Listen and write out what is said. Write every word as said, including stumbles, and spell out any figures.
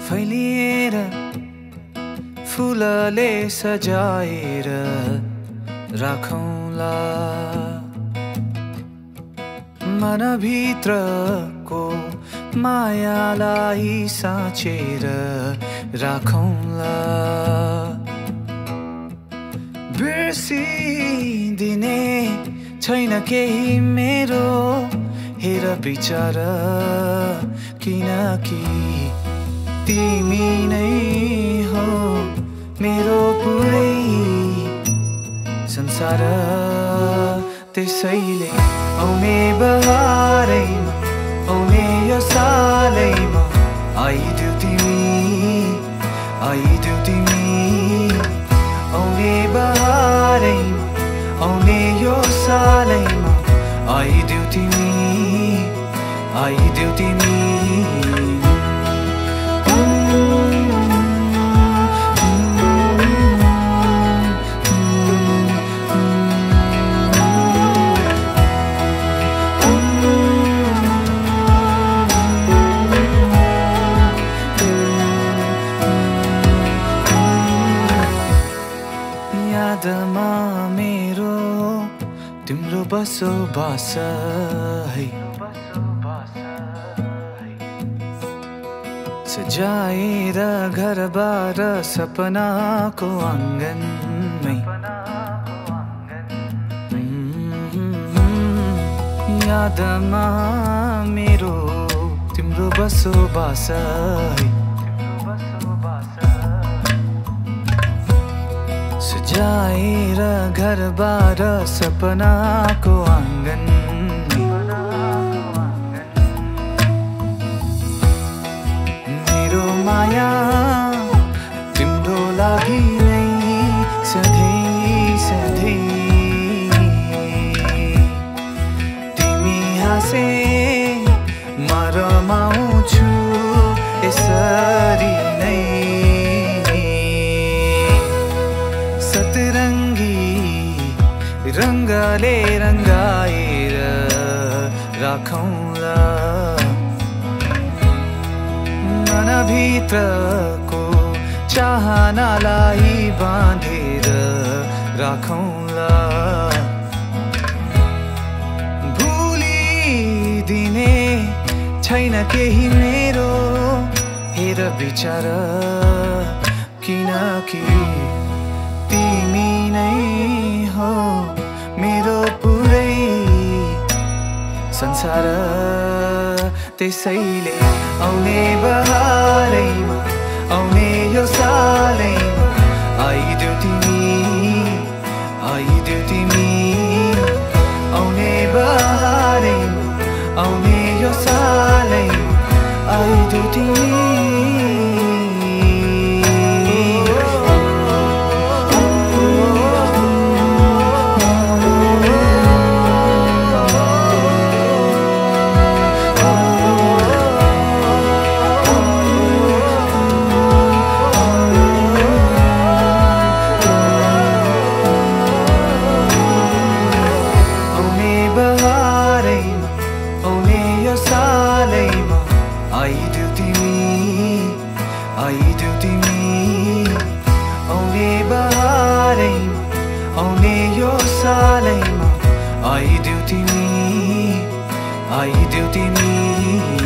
फैलिएर फुलले सजाएर राखौँला मनभित्रको मायालाई साँचेर राखौँला बिर्सिदिने छैन केही मेरो हेर विचार किनकि तिमी नै हो मेरो पुरै संसार त्यसैले आउने बहारैमा आउने यो सालैमा आइदेऊ तिमी आइदेऊ तिमी आउने बहारैमा आउने यो सालैमा आइदेऊ तिमी आइदेऊ तिमी यादमा मेरो तिम्रो बसोबास है सजाएर घरबार सपनाको आँगनमै यादमा मेरो तिम्रो बसोबास है सजाएर घरबार सपनाको आँगन मेरो माया तिम्रो लागि नै सधैँ सधैँ तिमी हाँसे म रमाउँछु यसरी नै सतरङ्गी रङ्गले रङ्गाएर राखौँला मनभित्रको चाहनालाई बाँधेर राखौँला भुलिदिने छैन केही मेरो हेर विचार किनकि तिमी नै हो मेरो पुरै संसार त्यसैले आउने बहारैमा आउने यो सालैमा आइदेऊ तिमी आइदेऊ तिमी आउने बहारैमा आउने यो सालैमा आइदेऊ तिमी आइदेऊ तिमी आइदेऊ तिमी आउने बहारैमा आउने यो सालैमा आइदेऊ तिमी आइदेऊ तिमी